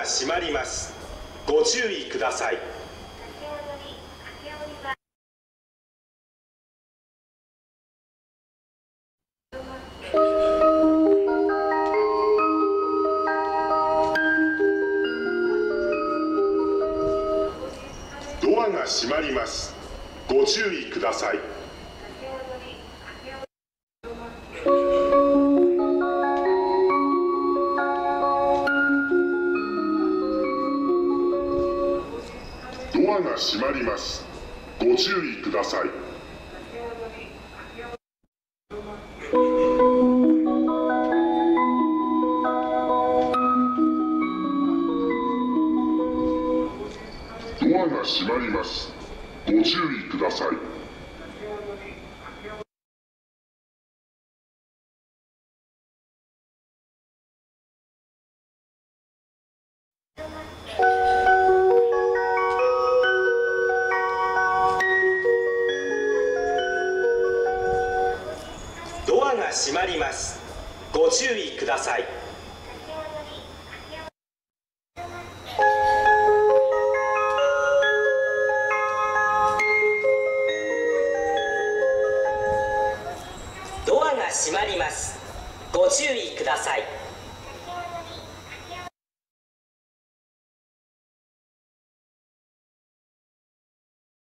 が閉まります。ご注意ください。ドアが閉まります。ご注意ください。ドアが閉まります。ご注意ください。ドアが閉まります。ご注意ください。ドアが閉まります。ご注意ください。ドアが閉まります。ご注意ください。